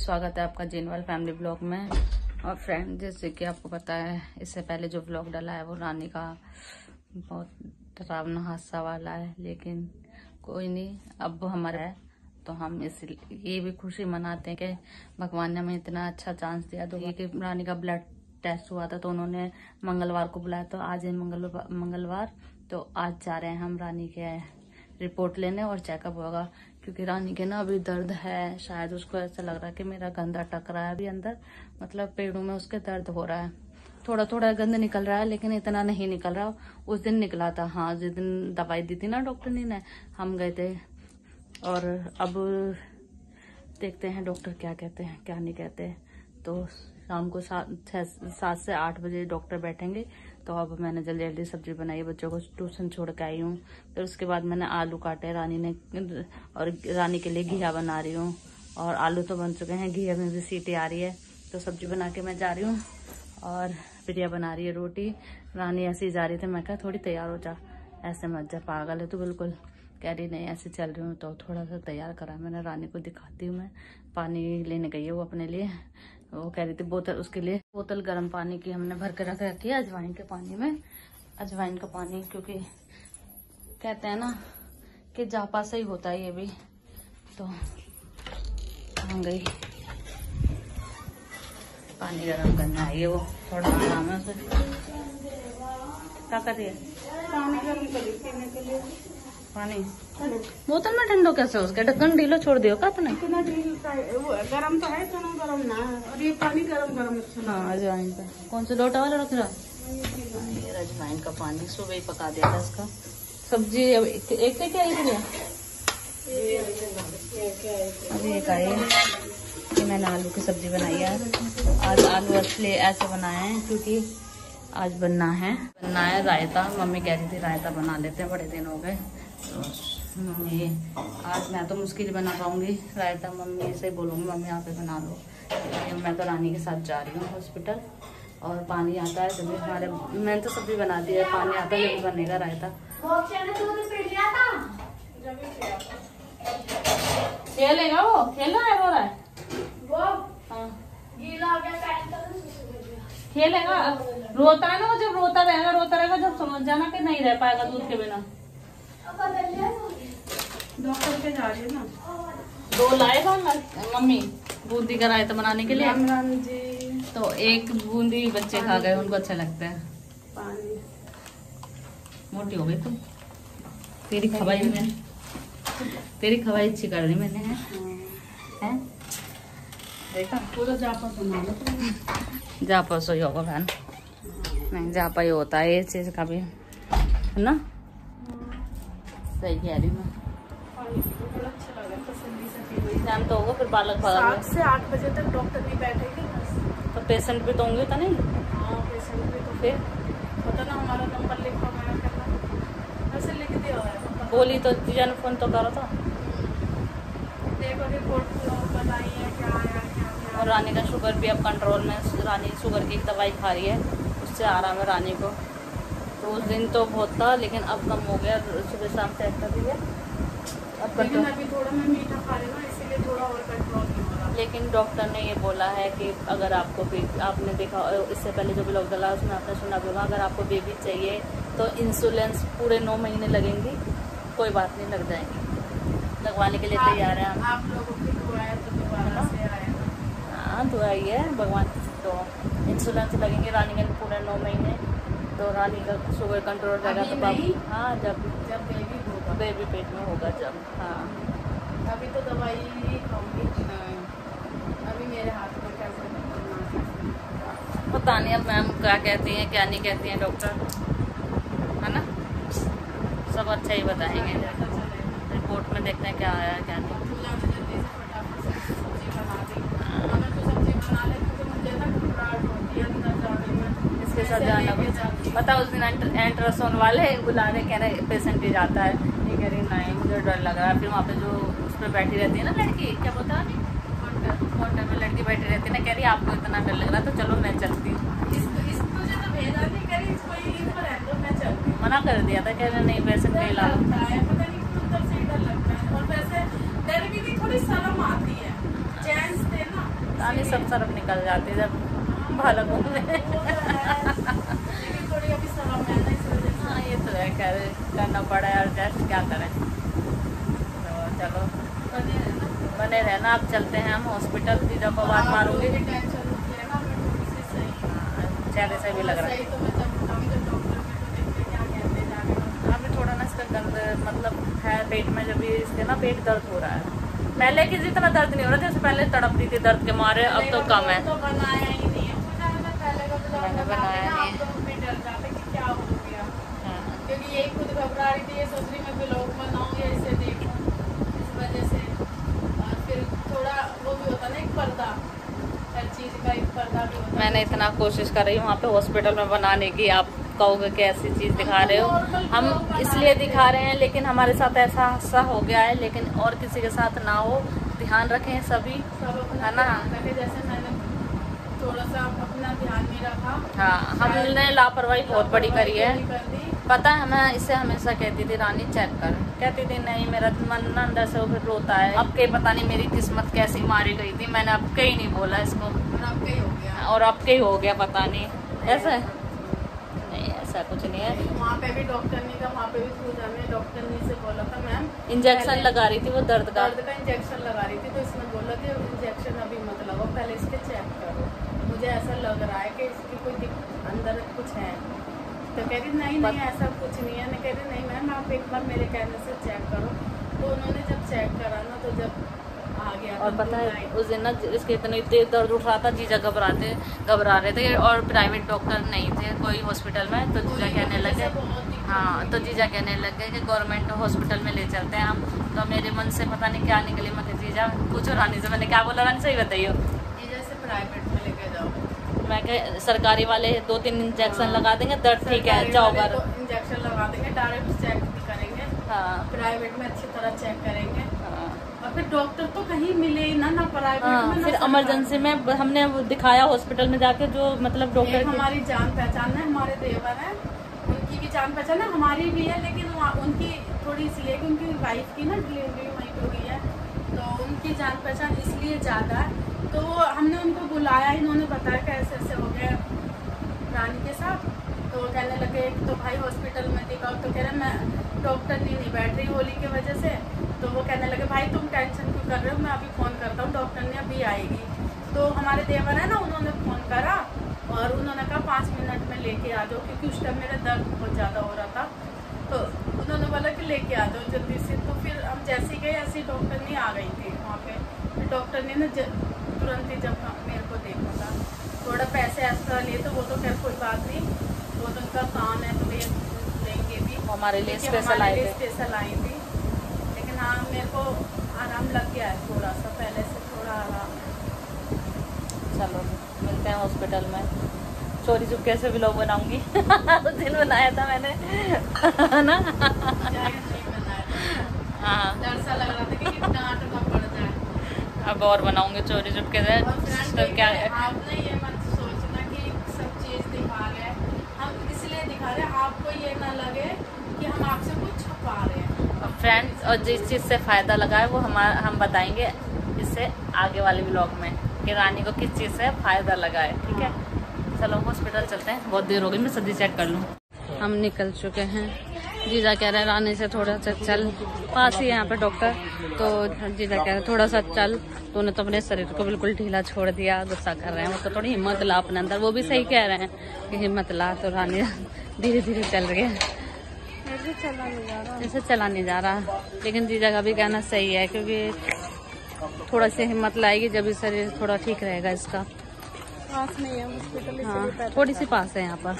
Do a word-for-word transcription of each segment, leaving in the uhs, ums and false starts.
स्वागत है आपका जिनवाल फैमिली ब्लॉग में। और फ्रेंड, जैसे कि आपको पता है, इससे पहले जो ब्लॉग डाला है वो रानी का बहुत डरावना हादसा वाला है, लेकिन कोई नहीं, अब वो हमारा है तो हम इस ये भी खुशी मनाते हैं कि भगवान ने हमें इतना अच्छा चांस दिया। तो ये कि रानी का ब्लड टेस्ट हुआ था तो उन्होंने मंगलवार को बुलाया, तो आज है मंगलवार मंगलवार तो आज जा रहे हैं हम रानी के रिपोर्ट लेने और चेकअप होगा, क्योंकि रानी के ना अभी दर्द है। शायद उसको ऐसा लग रहा है कि मेरा गंदा टक रहा है अभी अंदर, मतलब पेड़ों में उसके दर्द हो रहा है। थोड़ा थोड़ा गंद निकल रहा है लेकिन इतना नहीं निकल रहा। उस दिन निकला था, हाँ, जिस दिन दवाई दी थी ना डॉक्टर ने, हम गए थे। और अब देखते हैं डॉक्टर क्या कहते हैं क्या नहीं कहते। तो शाम को सात सात से आठ बजे डॉक्टर बैठेंगे। तो अब मैंने जल्दी जल्दी सब्जी बनाई, बच्चों को ट्यूशन छोड़ के आई हूँ। फिर उसके बाद मैंने आलू काटे रानी ने, और रानी के लिए घिया बना रही हूँ। और आलू तो बन चुके हैं, घिया में भी सीटी आ रही है। तो सब्जी बना के मैं जा रही हूँ और प्रिया बना रही है रोटी। रानी ऐसे ही जा रही थी, मैं कहा थोड़ी तैयार हो जा, ऐसे मत जा, पागल है तो बिल्कुल। कह रही नहीं ऐसे चल रही हूँ, तो थोड़ा सा तैयार करा मैंने। रानी को दिखाती हूँ, मैं पानी लेने गई है वो अपने लिए। वो कह रही थी बोतल, उसके लिए बोतल गर्म पानी की हमने भर के रख रखी है, अजवाइन के पानी में, अजवाइन का पानी, क्योंकि कहते हैं ना कि जापा से ही होता है ये भी। तो आ गई, पानी गर्म करने आई है वो, थोड़ा आराम है उसे। क्या कर रही है? पानी गर्म कर पीने के लिए। पानी बोतल में ठंडो कैसे? उसका ढक्कन ढीला छोड़ दियो का अपने? इतना गरम तो है, इतना गरम ना है। और ये पानी गरम गरम अच्छा। हाँ, अजवाइन का कौन सा लोटा वाला रख रहा? ये अजवाइन का पानी सुबह ही पका दिया था इसका। सब्जी एक एक क्या आई थी? अभी एक आई है कि मैंने आलू की सब्जी बनाई है। आज आलू इसलिए ऐसे बनाए हैं क्योंकि आज बनना है बनना है रायता। मम्मी कह रही थी रायता बना लेते हैं, बड़े दिन हो गए। तो मम्मी आज मैं तो मुश्किल बना पाऊंगी रायता, मम्मी से बोलूँगी मम्मी आप ही बना लो। मैं तो रानी के साथ जा रही हूँ हॉस्पिटल। और पानी आता है जब हमारे, मैंने तो सब्जी बना दी है, पानी आता है जब बनेगा रायता। खेलेगा वो, खेलना है हो रहा है वो, हाँ खेलेगा। रोता है ना वो, जब रोता रहेगा रोता रहेगा जब समझ जाना कि नहीं रह पाएगा दूध के बिना। डॉक्टर के जा रही है ना। दो लाएगा मम्मी बूंदी का रायता बनाने के लिए जी। तो एक बूंदी बच्चे खा गए, उनको अच्छा लगता है। पानी मोटी हो गई तुम, तेरी खवाई में तेरी खवाई अच्छी कर रही मैंने, है हैं? देखा पूरा जापा बना लो। जापा सो ही होगा बहन, नहीं जापा ही होता है ये चीज का भी, है ना? सही कह रही मैं। अच्छा लगा, तसल्ली से पी गई। टाइम तो होगा फिर बालक सात से आठ बजे तक डॉक्टर नहीं बैठेगी। तो पेशेंट भी तो होंगे तो नहीं? हाँ पेशेंट भी तो। फिर पता ना हमारा नंबर लिखा हुआ है, करना ऐसे लिख दिया हुआ है। बोली तो जीजा ने फोन तो करो था। देखो रिपोर्ट बताई है क्या आया क्या। और रानी का शुगर भी अब कंट्रोल में, रानी शुगर की दवाई खा रही है, उससे आराम है रानी को। तो उस दिन तो बहुत था लेकिन अब कम हो गया, सुबह शाम चेक कर रही है अब लेकिन अभी थोड़ा मैं मीठा खा रही हूँ ना, इसीलिए थोड़ा और कंट्रोल नहीं हो रहा। लेकिन डॉक्टर ने ये बोला है कि अगर आपको बेबी, आपने देखा इससे पहले जो भी लोग डला उसमें आपने सुना भी होगा, अगर आपको बेबी चाहिए तो इंसुलेंस पूरे नौ महीने लगेंगी, कोई बात नहीं, लग जाएंगी, लगवाने के लिए तैयार है हम। आप लोगों की दुआ है तो दोबारा से आएगा। हाँ दुआ ही है भगवान। तो इंसुलेंस लगेंगे रानी के पूरे नौ महीने, तो रानी का शुगर कंट्रोल रहेगा। तो नहीं, हाँ जब जब बेबी होगा, बेबी पेट में होगा जब। हाँ अभी तो दवाई ही खाऊंगी। अभी मेरे हाथ में कैसे पता नहीं अब मैम क्या कहती हैं क्या नहीं कहती हैं डॉक्टर, है ना? सब अच्छा ही बताएंगे, रिपोर्ट में देखते हैं क्या आया क्या नहीं। इसके साथ जाना पता, उस दिन अल्ट्रासाउंड वाले बुला रहे, कह रहे पेशेंट ही जाता है, ये कह रही नहीं मुझे डर लग रहा है। फिर वहाँ पे जो उस पर बैठी रहती है ना लड़की, क्या बोलता है काउंटर में लड़की बैठी रहती है ना, कह रही आपको इतना डर लग रहा तो चलो मैं चलती हूँ। मना कर दिया था, कह रहे नहीं पेशेंट नहीं ला। थोड़ी शर्म आती है, जेंट्स थे ना रानी सब तरफ निकल जाती है जब भाला घूमने। थोड़ी अभी समय है ना, इस वजह से। हाँ ये तो है, खैर करना पड़ा है एडजस्ट, क्या करें। तो चलो बने रहना। बने रहना। अब चलते हैं हम हॉस्पिटल, जीजा को बात मारूंगी। टेंशन होती है ना, मैं थोड़ी सी सही हाँ, चेहरे से भी लग रहा है सही तो मैं जब अभी तो डॉक्टर में तो देखते क्या कहते हैं जाके। अभी थोड़ा ना इसका गंद मतलब है पेट में, जब भी इसके ना पेट दर्द हो रहा है। पहले की जितना दर्द नहीं हो रहा, जैसे पहले तड़पती थी दर्द के मारे, अब तो कम है। तो बनाया ही नहीं है मुझे, मैं पहले का ब्लॉग मैंने बनाया बनाया नहीं। आप तो मम्मी डर जाते कि क्या हो गया, हाँ। क्योंकि यही खुद घबरा रही थी, ये सोच रही मैं ब्लॉग बनाऊँ या इसे देखूँ, इस वजह से। और फिर थोड़ा वो भी होता ना एक पर्दा, हर चीज़ का एक पर्दा भी होता। मैंने इतना कोशिश कर रही हूँ वहाँ पे हॉस्पिटल में बनाने की, आप कहोगे कि ऐसी चीज दिखा रहे हो, हम इसलिए दिखा रहे हैं, लेकिन हमारे साथ ऐसा हादसा हो गया है, लेकिन और किसी के साथ ना हो, ध्यान रखें सभी, सब अपना है ना। ध्यान रखे, जैसे मैंने थोड़ा सा अपना ध्यान नहीं रखा। हाँ, हमने लापरवाही बहुत बड़ी करी है, कर दी। पता है। मैं इससे हमेशा कहती थी रानी चेक कर, कहती थी नहीं, मेरा मन ना अंदर से वो फिर रोता है। अब कहीं पता नहीं मेरी किस्मत कैसी मारी गई थी, मैंने अब कहीं नहीं बोला इसको, और अब कहीं हो गया, और अब कहीं हो गया पता नहीं। ऐसा नहीं, ऐसा कुछ नहीं है। वहाँ पे भी डॉक्टर ने कहा, वहाँ पे भी सूझा में डॉक्टर ने से बोला था मैम इंजेक्शन लगा रही थी वो दर्द का, दर्द का इंजेक्शन लगा रही थी, तो इसने बोला कि इंजेक्शन अभी मत लगाओ, पहले इसके चेक करो, मुझे ऐसा लग रहा है कि इसकी कोई अंदर कुछ है। तो कह रही नहीं नहीं ऐसा कुछ नहीं है, मैं कह रही नहीं मैम आप एक बार मेरे कहने से चेक करो। तो उन्होंने जब चेक करा ना, तो जब आ गया, और पता है उस दिन ना इसके इतने दर्द उठ रहा था, जीजा घबराते घबरा रहे थे, और प्राइवेट डॉक्टर नहीं थे कोई हॉस्पिटल में, तो जीजा कहने लगे, हाँ तो जीजा कहने लगे कि गवर्नमेंट हॉस्पिटल में ले चलते हैं हम। तो मेरे मन से पता नहीं क्या निकली, मैं जीजा पूछो रानी से, मैंने क्या बोला, रानी सही बताइए। जैसे प्राइवेट में लेके जाओ, मैं कह सरकारी वाले दो तीन इंजेक्शन लगा देंगे, दर्द ठीक है जाओ घर, इंजेक्शन लगा देंगे, डायरेक्ट चेक भी करेंगे। हाँ प्राइवेट में अच्छी तरह चेक करेंगे, हाँ और फिर डॉक्टर तो कहीं मिले ही ना, ना प्राइवेट हाँ, में, फिर इमरजेंसी में हमने वो दिखाया हॉस्पिटल में जाके, जो मतलब डॉक्टर एक हमारी जान पहचान है, हमारे देवर है, उनकी भी जान पहचान है, हमारी भी है, लेकिन उनकी थोड़ी इसलिए कि उनकी वाइफ की ना डिलीवरी वहीं पे हुई है, तो उनकी जान पहचान इसलिए ज़्यादा है। तो हमने उनको बुलाया, इन्होंने बताया कि ऐसे ऐसे हो गया रानी के साथ, तो वो कहने लगे तो भाई हॉस्पिटल में दिखाओ, तो कह रहे मैं डॉक्टर नहीं नहीं बैठ रही होली की वजह से, तो वो कहने लगे भाई तुम टेंशन क्यों कर रहे हो, मैं अभी फ़ोन करता हूँ, डॉक्टर ने अभी आएगी। तो हमारे देवर है ना, उन्होंने फ़ोन करा और उन्होंने कहा पाँच मिनट में लेके आ जाओ, क्योंकि उस टाइम मेरा दर्द बहुत ज़्यादा हो रहा था, तो उन्होंने बोला कि लेके आ जाओ जल्दी से। तो फिर हम जैसे ही गए ऐसे ही डॉक्टर नहीं आ गई थी वहाँ पे, फिर डॉक्टर ने ना तुरंत ही जब मेरे को देखा था, थोड़ा पैसे एक्स्ट्रा लिए, तो वो तो खैर कोई बात नहीं, वो तो उनका काम है, तो ये लेंगे भी, हमारे लिए स्पेशल आए थे, स्पेशल आई थी। लेकिन हाँ मेरे को आराम लग गया है थोड़ा सा, पहले से थोड़ा आराम है। चलो मिलते हैं हॉस्पिटल में। चोरी चुपके से व्लॉग बनाऊंगी उस दिन बनाया था मैंने है ना, हाँ डर सा लग रहा था कि डांट ना पड़ जाए, अब और बनाऊंगी चोरी चुपके से। तो क्या है, आपने ये मत सोचना कि सब चीज दिखा रहे हैं, हम इसलिए दिखा रहे हैं आपको ये ना लगे कि हम आपसे कुछ छुपा रहे हैं। फ्रेंड्स, और जिस चीज़ से फ़ायदा लगा है वो हम हम बताएंगे इससे आगे वाले व्लॉग में कि रानी को किस चीज़ से फ़ायदा लगा है, ठीक है। चलो हॉस्पिटल चलते हैं, बहुत देर हो गई, मैं सब्जी चेक कर लूँ। हम निकल चुके हैं, जीजा कह रहे हैं रानी से थोड़ा सा चल, पास ही यहाँ पे डॉक्टर, तो जीजा कह रहे हैं थोड़ा सा चल, तो उन्हें तो अपने शरीर को बिल्कुल ढीला छोड़ दिया, गुस्सा कर रहे हैं वो, तो थोड़ी हिम्मत ला अपने अंदर, वो भी सही कह रहे हैं कि हिम्मत ला, तो रानी धीरे धीरे चल रही है, ऐसे चला नहीं जा रहा, ऐसे चला नहीं जा रहा, लेकिन जीजा का भी कहना सही है, क्योंकि थोड़ा सी हिम्मत लाएगी जब भी शरीर थोड़ा ठीक रहेगा इसका। पास नहीं है हॉस्पिटल, हाँ थोड़ी सी पास है यहाँ पर।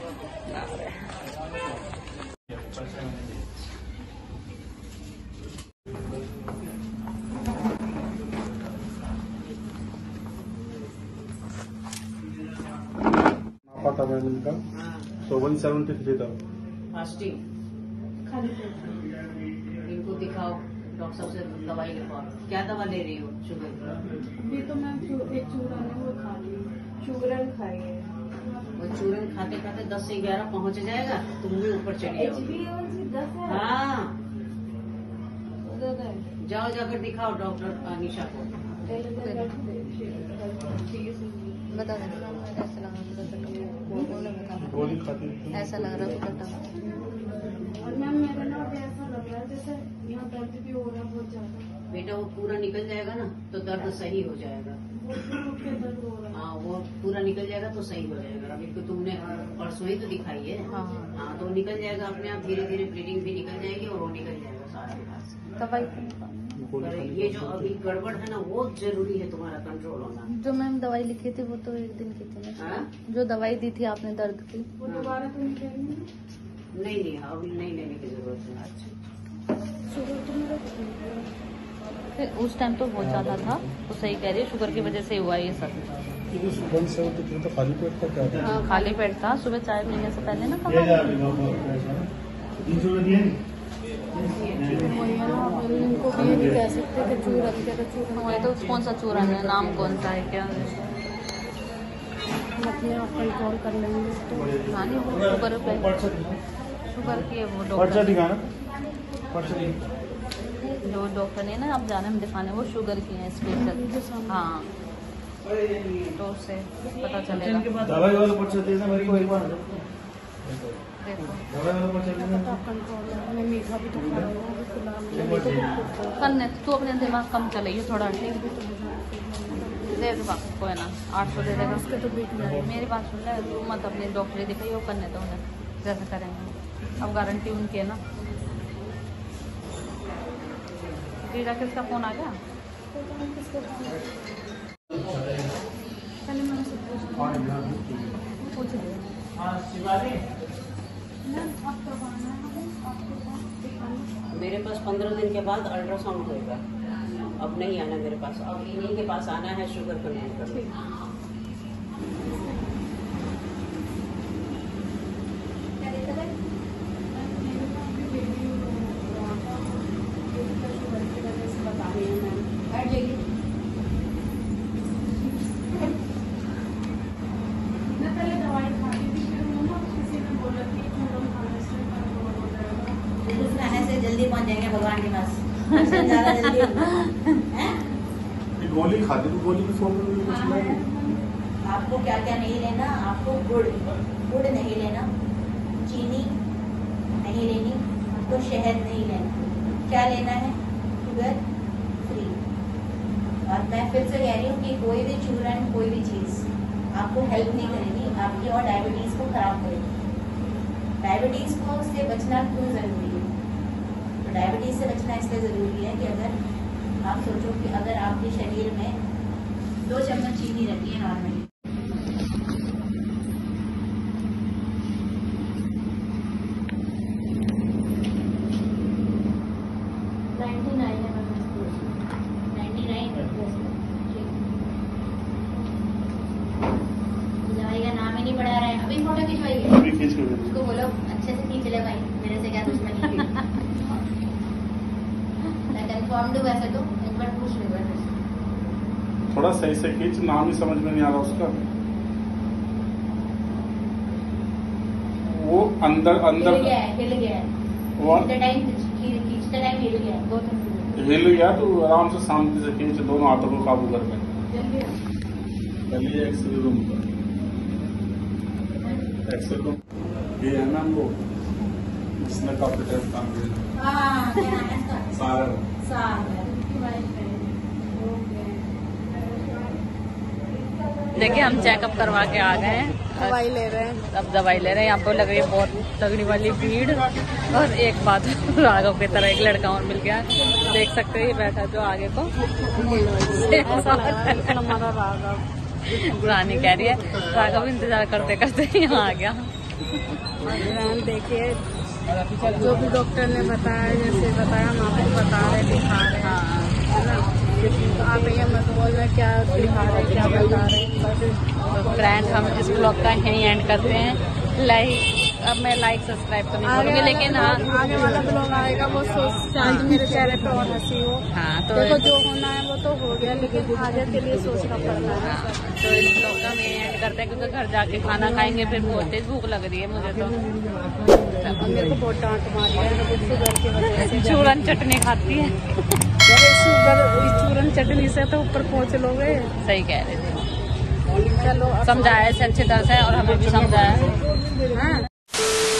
पता मैंने इनका तो वन सेवेंटी थ्री था फास्टिंग, इनको दिखाओ डॉक्टर साहब से दवाई लिखवाओ। क्या दवा ले रही हो? शुगर। अभी तो मैं एक चूरन है वो खा ली, चूरन खाई है, वो चूरन खाते खाते दस से ग्यारह पहुंच जाएगा, तुम भी ऊपर चली जाओ। हाँ जाओ, जाकर दिखाओ डॉक्टर अनिशा को। बता देना ऐसा लग रहा गोली खाती थी। ऐसा लग रहा है। और मैम मेरा ना अभी ऐसा लग रहा है जैसे यहाँ दर्द भी हो रहा है बहुत ज्यादा। बेटा वो पूरा निकल जाएगा ना तो दर्द सही हो जाएगा। बहुत दर्द हो रहा है। हाँ वो पूरा निकल जाएगा तो सही हो जाएगा। अभी तो तुमने परसों ही तो दिखाई है। हाँ हाँ तो निकल जाएगा अपने आप, धीरे धीरे ब्लीडिंग भी निकल जाएगी और वो निकल जाएगा सारा। दवाई पर ये जो अभी गड़बड़ है ना वो जरूरी है तुम्हारा कंट्रोल होना। जो मैम दवाई लिखी थी वो तो एक दिन की थी ना। हाँ? जो दवाई दी थी आपने दर्द की वो दोबारा तो नहीं लेनी है? नहीं नहीं अभी नहीं लेने की जरूरत है। शुगर तो मेरा ठीक है। फिर उस टाइम तो बहुत ज्यादा था, तो सही कह रही है, शुगर की वजह से हुआ ये सब। वन सेवेंटी थ्री तो खाली पेट का क्या था? हाँ, खाली पेट था। सुबह चाय पीने से पहले ना ये खाना। जा रही है वही है ना, अब इनको भी ये नहीं कह सकते कि चूरन क्या तो चूरन। वही तो कौन सा चूरन है, नाम कौन सा है, क्या है? हम अपने आप कंट्रोल कर लेंगे तो। हाँ नहीं, वो शुगर पे शुगर की है वो पर्चा डॉक्टर, दिखाना पर्चा दिखा। जो डॉक्टर ने ना अब जाने हम दिखाने, वो शुगर की है स्पेशल। हाँ तो उससे पता चलेगा। दवाई वाला पर्चा देना मेरी कोई बात देखो दवाई वाला पर्चा देना। पता कंट्रोल है। मैं मीठा भी तो खा रहा हूँ अभी फिलहाल। करने तू अपने दिमाग कम चलेगी थोड़ा। दे दे बाकी कोई ना, आठ सौ दे देगा। उसके तो बीट जाए। मेरी बात सुन ले, तू मत अपनी डॉक्टरी दिखाई, वो करने दो उन्हें जैसे करेंगे। अब गारंटी उनकी है ना। रीरा किसका फोन आ गया? पहले मैं उनसे पूछ पूछ लिया। अब कब आना है आपके पास दिखाने? मेरे पास पंद्रह दिन के बाद अल्ट्रासाउंड होएगा। अब नहीं आना मेरे पास, अब इन्हीं के पास आना है शुगर कंट्रोल करने। मैं पहले दवाई खाती थी, फिर वो ना किसी ने बोला कि चूरन खाने से कंट्रोल हो जाएगा। उस खाने से जल्दी पहुंच जाएंगे भगवान के पास। दर्शन ज्यादा जल्दी होगा। हैं? ये गोली खाती तो गोली की फॉर्मूला में कुछ नहीं। आपको क्या क्या नहीं लेना, आपको गुड़ गुड़ नहीं लेना, चीनी नहीं लेनी, आपको शहद नहीं लेना। क्या लेना है? Sugar free. और मैं फिर से कह रही हूँ कि कोई भी चूरन कोई भी चीज आपको हेल्प नहीं करेगी, आपकी और डायबिटीज को खराब करेगी। डायबिटीज को से बचना क्यों जरूरी है? तो डायबिटीज से बचना इसलिए जरूरी है कि अगर आप सोचो कि अगर आपके शरीर में दो चम्मच चीनी रहती है नॉर्मली, नाइन्टी नाइन है नाइन्टी नाइन दवाई का नाम ही नहीं पढ़ा रहा है। अभी फोटो खिंचवाइए, अभी खींच के दे। उसको बोलो अच्छे से खींच ले भाई, मेरे से क्या दुश्मनी है। मैं कंफर्म दूँ वैसे तो एक बार पूछ लो एक बार। थोड़ा सही से खींच, नाम ही समझ में नहीं आ रहा उसका। वो अंदर हिल अंदर गया है, हिल गया है। वो खींचते टाइम खींचते टाइम हिल गया है। दो तीन हिल गया तो आराम से शांति से खींच, दोनों हाथों को काबू कर ले। चलिए एक्सरे रूम पर। एक्सरे रूम ये है ना वो जिसमें काफी टाइम काम किया। हाँ क्या नाम है इसका? सागर सागर। देखिए हम चेकअप करवा के आ गए हैं, दवाई ले रहे हैं। अब दवाई ले रहे हैं। यहाँ पर लग रही है बहुत तगड़ी वाली भीड़। और एक बात, राघव की तरह एक लड़का और मिल गया, देख सकते हैं ये बैठा जो आगे को। हमारा राघव रानी कह रही है, राघव इंतजार करते करते यहाँ आ गया। और देखिए जो भी डॉक्टर ने बताया, जैसे बताया हम आपको बता रहे दिखा रहे हैं, है ना। तो आप ये मत बोलना क्या दिखा रहे क्या बता रहे। तो फ्रेंड हम इस ब्लॉग का यहीं एंड करते हैं। लाइक अब मैं लाइक सब्सक्राइब तो नहीं करूँगी, लेकिन हाँ आगे वाला ब्लॉग आएगा वो सोच शायद मेरे चेहरे पे और हंसी हो। हाँ तो देखो जो होना है वो तो हो गया, लेकिन आगे के लिए सोचना पड़ता है। हाँ, तो इस ब्लॉग का हम यहीं एंड करते हैं, क्योंकि घर जाके खाना खाएंगे, फिर बहुत तेज भूख लग रही है मुझे तो। और मेरे को बहुत डांट मारी है शुगर की वजह से। चूरन चटनी खाती है। शुगर चूरन चटनी से तो ऊपर पहुँच लोगे। सही कह रहे थे। चलो समझाया इसे अच्छी तरह से और हमें भी समझाया। हाँ।